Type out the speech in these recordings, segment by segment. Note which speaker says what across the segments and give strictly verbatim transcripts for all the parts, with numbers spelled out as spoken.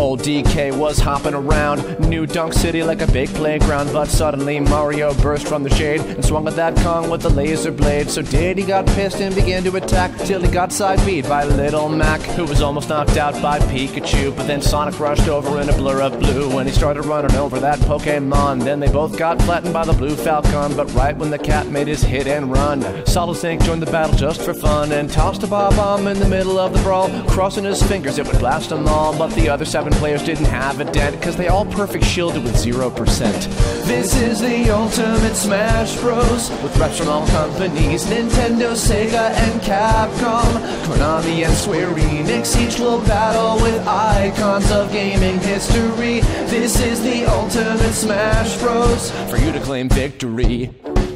Speaker 1: Old D K was hopping around New Dunk City like a big playground, but suddenly Mario burst from the shade and swung at that Kong with a laser blade. So Diddy got pissed and began to attack till he got side beat by Little Mac, who was almost knocked out by Pikachu. But then Sonic rushed over in a blur of blue when he started running over that Pokemon. Then they both got flattened by the Blue Falcon, but right when the cat made his hit and run, Solid Snake joined the battle just for fun and tossed a bob bomb in the middle of the brawl. Crossing his fingers it would blast them all, but the other seven players didn't have a dent, cause they all perfect shielded with zero percent. This is the ultimate Smash Bros, with reps from all companies, Nintendo, Sega, and Capcom, Konami and Square Enix. Each will battle with icons of gaming history. This is the ultimate Smash Bros, for you to claim victory.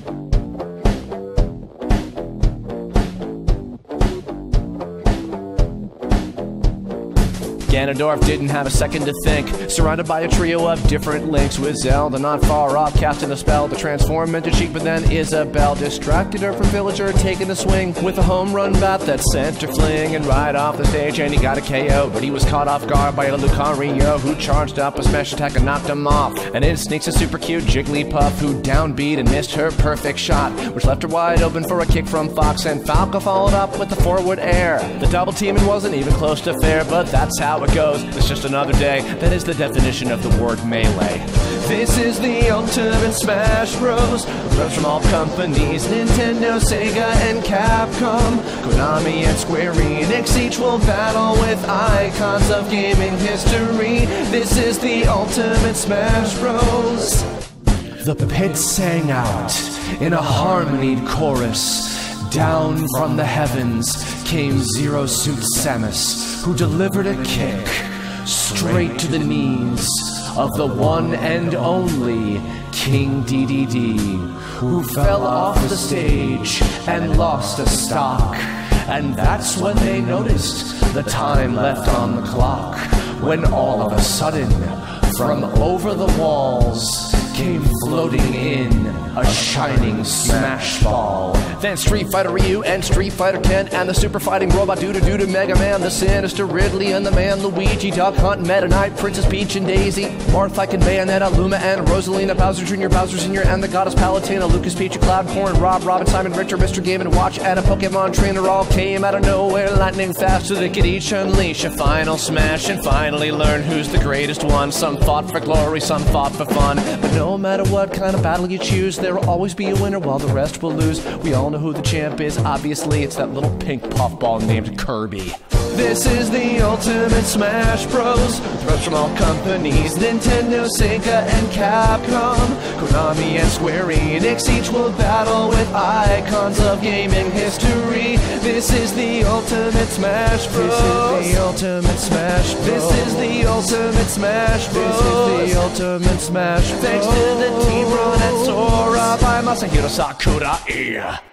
Speaker 1: Ganondorf didn't have a second to think, surrounded by a trio of different links, with Zelda not far off casting a spell to transform into Sheik. But then Isabelle distracted her from Villager taking a swing with a home run bat that sent her fling right off the stage, and he got a K O. But he was caught off guard by a Lucario, who charged up a smash attack and knocked him off. And in sneaks a super cute Jigglypuff, who downbeat and missed her perfect shot, which left her wide open for a kick from Fox, and Falco followed up with the forward air. The double teaming wasn't even close to fair, but that's how it goes. It's just another day. That is the definition of the word melee. This is the ultimate Smash Bros, reps from all companies, Nintendo, Sega, and Capcom, Konami and Square Enix. Each will battle with icons of gaming history. This is the ultimate Smash Bros. The pit sang out in a harmonied chorus. Down from the heavens came Zero Suit Samus, who delivered a kick straight to the knees of the one and only King D D D, who fell off the stage and lost a stock. And that's when they noticed the time left on the clock, when all of a sudden, from over the walls, came floating in a shining Smash Ball. Then Street Fighter Ryu and Street Fighter Ken and the super fighting robot Doo-Doo-Doo Mega Man, the sinister Ridley and the man Luigi, Duck Hunt, Meta Knight, Princess Peach and Daisy, Marth and Bayonetta, Luma and Rosalina, Bowser Junior, Bowser Senior and the Goddess Palutena, Lucas, Peach, Cloud, Corn, Rob, Robin, Simon, Richter, Mister Game and Watch, and a Pokemon trainer all came out of nowhere, lightning fast, so they could each unleash a final smash and finally learn who's the greatest one. Some fought for glory, some fought for fun, but no matter what kind of battle you choose, there will always be a winner while the rest will lose. We all know who the champ is, obviously it's that little pink puffball named Kirby. This is the ultimate Smash Bros, with reps from all companies, Nintendo, Sega, and Capcom, Konami and Square Enix. Each will battle with icons of gaming history. This is the ultimate Smash Bros. This is the ultimate Smash Bros. This is the ultimate Smash Bros. This is the ultimate Smash Bros. Thanks to the team run and Sora by Masahiro Sakurai.